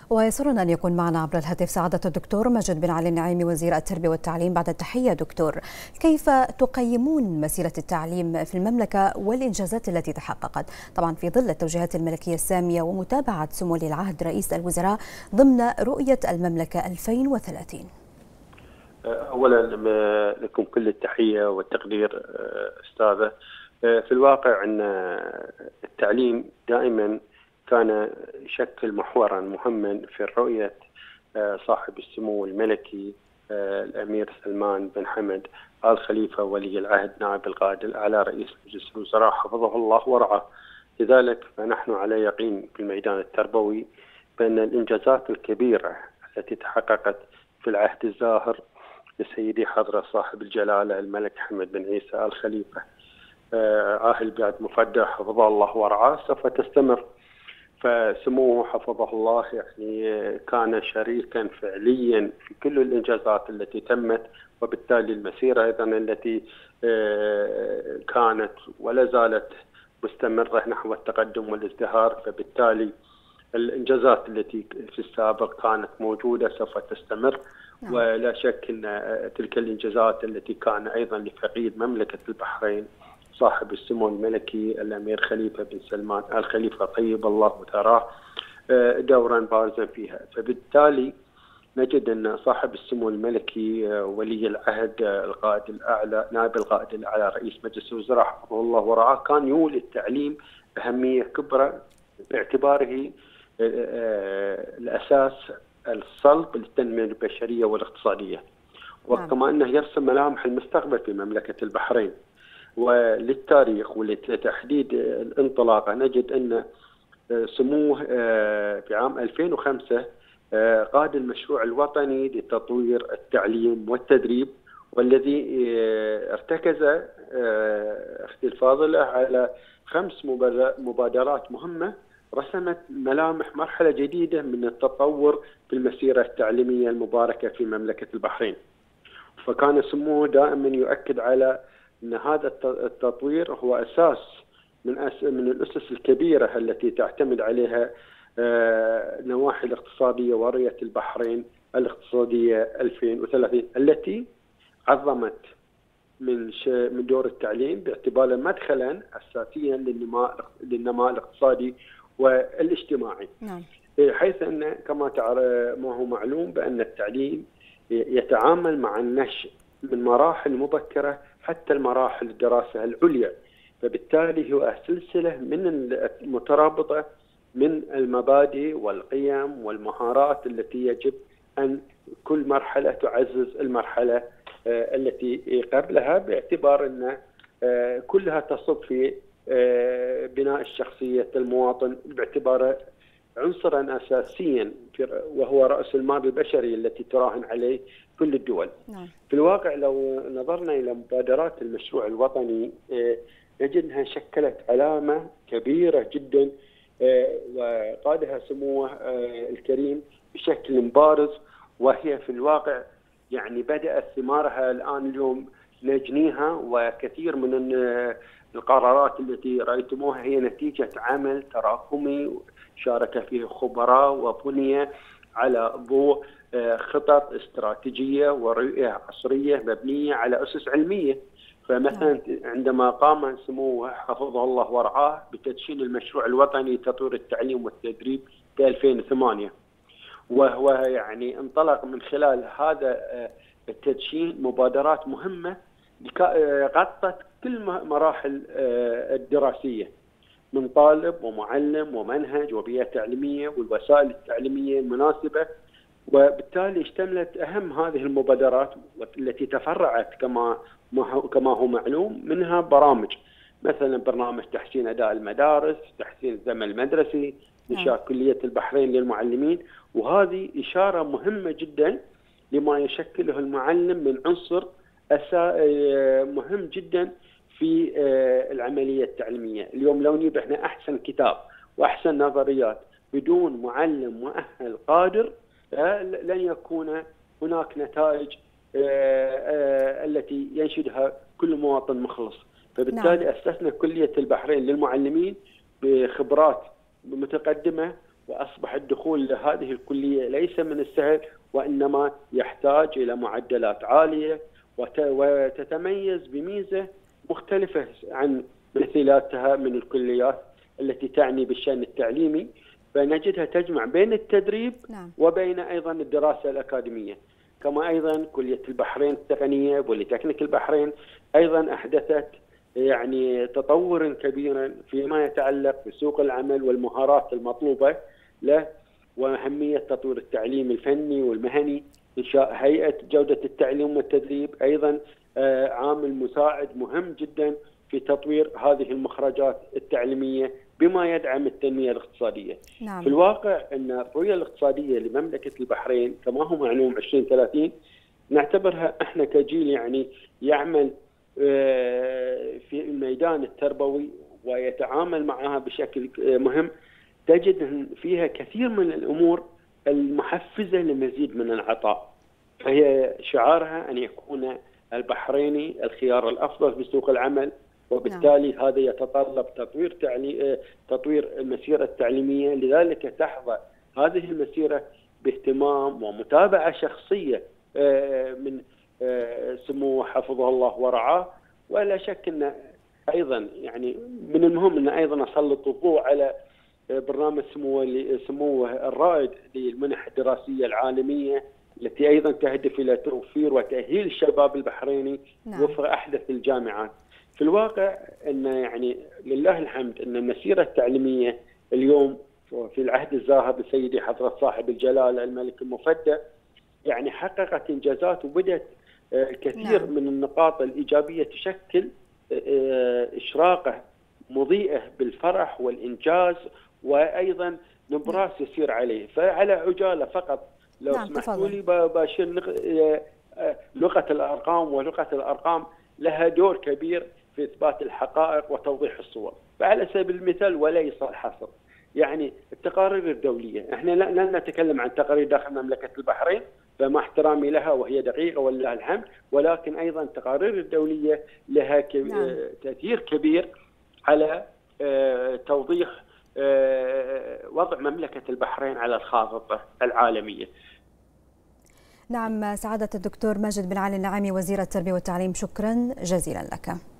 ويسرنا أن يكون معنا عبر الهاتف سعادة الدكتور ماجد بن علي النعيمي وزير التربية والتعليم. بعد التحية دكتور، كيف تقيمون مسيرة التعليم في المملكة والإنجازات التي تحققت طبعا في ظل التوجيهات الملكية السامية ومتابعة سمو ولي العهد رئيس الوزراء ضمن رؤية المملكة 2030؟ أولا لكم كل التحية والتقدير أستاذة. في الواقع أن التعليم دائما كان يشكل محورا مهما في رؤية صاحب السمو الملكي الأمير سلمان بن حمد آل خليفة ولي العهد نائب القائد الأعلى رئيس مجلس الوزراء حفظه الله ورعاه. لذلك فنحن على يقين في الميدان التربوي بأن الإنجازات الكبيرة التي تحققت في العهد الزاهر لسيدي حضرة صاحب الجلالة الملك حمد بن عيسى آل خليفة عاهل بلاد مفدى حفظه الله ورعاه سوف تستمر. فسموه حفظه الله يعني كان شريكا فعليا في كل الإنجازات التي تمت، وبالتالي المسيرة أيضا التي كانت ولا زالت مستمرة نحو التقدم والازدهار. فبالتالي الإنجازات التي في السابق كانت موجودة سوف تستمر. ولا شك أن تلك الإنجازات التي كان أيضا لفقيد مملكة البحرين صاحب السمو الملكي الأمير خليفة بن سلمان آل خليفة طيب الله ثراه دورا بارزا فيها. فبالتالي نجد أن صاحب السمو الملكي ولي العهد القائد الأعلى نائب القائد الأعلى رئيس مجلس الوزراء حفظه الله ورعاه كان يولي التعليم أهمية كبرى باعتباره الأساس الصلب للتنمية البشرية والاقتصادية، وكما أنه يرسم ملامح المستقبل في مملكة البحرين. وللتاريخ ولتحديد الانطلاقة نجد أن سموه في عام 2005 قاد المشروع الوطني لتطوير التعليم والتدريب، والذي ارتكز أختي الفاضلة على 5 مبادرات مهمة رسمت ملامح مرحلة جديدة من التطور في المسيرة التعليمية المباركة في مملكة البحرين. فكان سموه دائما يؤكد على أن هذا التطوير هو أساس من الأسس الكبيرة التي تعتمد عليها النواحي الاقتصادية ورؤية البحرين الاقتصادية 2030 التي عظمت من دور التعليم باعتباره مدخلا أساسيا للنماء الاقتصادي والاجتماعي. حيث أن كما ما هو معلوم بأن التعليم يتعامل مع النشء من مراحل مبكرة حتى المراحل الدراسة العليا، فبالتالي هو سلسلة من المترابطة من المبادئ والقيم والمهارات التي يجب أن كل مرحلة تعزز المرحلة التي قبلها، باعتبار أن كلها تصب في بناء الشخصية المواطن باعتباره عنصرا أساسيا وهو رأس المال البشري التي تراهن عليه كل الدول. في الواقع لو نظرنا إلى مبادرات المشروع الوطني نجد أنها شكلت علامة كبيرة جدا وقادها سموه الكريم بشكل بارز، وهي في الواقع يعني بدأت ثمارها الآن اليوم نجنيها. وكثير من القرارات التي رأيتموها هي نتيجة عمل تراكمي شارك فيه خبراء وبني على ضوء خطط استراتيجية ورؤية عصرية مبنية على أسس علمية. فمثلا عندما قام سموه حفظه الله ورعاه بتدشين المشروع الوطني لتطوير التعليم والتدريب في 2008، وهو يعني انطلق من خلال هذا التدشين مبادرات مهمة غطت كل مراحل الدراسية من طالب ومعلم ومنهج وبيئة تعليمية والوسائل التعليمية المناسبة. وبالتالي اشتملت أهم هذه المبادرات التي تفرعت كما هو معلوم منها برامج، مثلا برنامج تحسين أداء المدارس، تحسين الزمن المدرسي، إنشاء كلية البحرين للمعلمين. وهذه إشارة مهمة جدا لما يشكله المعلم من عنصر مهم جدا في العملية التعليمية. اليوم لو نجيب احنا أحسن كتاب وأحسن نظريات بدون معلم مؤهل قادر لن يكون هناك نتائج التي ينشدها كل مواطن مخلص. فبالتالي أسسنا كلية البحرين للمعلمين بخبرات متقدمة وأصبح الدخول لهذه الكلية ليس من السهل، وإنما يحتاج إلى معدلات عالية وتتميز بميزة مختلفة عن مثيلاتها من الكليات التي تعني بالشأن التعليمي، فنجدها تجمع بين التدريب وبين أيضا الدراسة الأكاديمية. كما أيضا كلية البحرين التقنية بوليتكنيك البحرين أيضا أحدثت يعني تطور كبيرا فيما يتعلق بسوق العمل والمهارات المطلوبة له، وأهمية تطوير التعليم الفني والمهني، إنشاء هيئة جودة التعليم والتدريب أيضا عامل مساعد مهم جدا في تطوير هذه المخرجات التعليمية بما يدعم التنمية الاقتصادية. في الواقع أن الرؤية الاقتصادية لمملكة البحرين كما هو معلوم 2030 نعتبرها احنا كجيل يعني يعمل في الميدان التربوي ويتعامل معها بشكل مهم، تجد فيها كثير من الأمور المحفزة لمزيد من العطاء. فهي شعارها أن يكون البحريني الخيار الأفضل في سوق العمل، وبالتالي هذا يتطلب تطوير المسيرة التعليمية. لذلك تحظى هذه المسيرة باهتمام ومتابعة شخصية من سموه حفظه الله ورعاه. ولا شك أن أيضا يعني من المهم أن أيضا أسلط الضوء على برنامج سموه الرائد للمنح الدراسية العالمية التي أيضا تهدف إلى توفير وتأهيل الشباب البحريني وفق أحدث الجامعات. في الواقع أن يعني لله الحمد أن المسيرة التعليمية اليوم في العهد الزاهر لسيدي حضرة صاحب الجلالة الملك المفدى يعني حققت إنجازات وبدأت كثير من النقاط الإيجابية تشكل إشراقة مضيئة بالفرح والإنجاز، وأيضا نبراس يسير عليه. فعلى عجالة فقط لو سمحتوا لي باشير لغة الأرقام، ولغة الأرقام لها دور كبير في إثبات الحقائق وتوضيح الصور. فعلى سبيل المثال وليس الحصر يعني التقارير الدولية، احنا لا نتكلم عن تقارير داخل مملكة البحرين فمع احترامي لها وهي دقيقة ولله الحمد، ولكن أيضا التقارير الدولية لها تأثير كبير على توضيح وضع مملكة البحرين على الخارطة العالمية. نعم، سعادة الدكتور ماجد بن علي النعيمي وزير التربية والتعليم، شكرا جزيلا لك.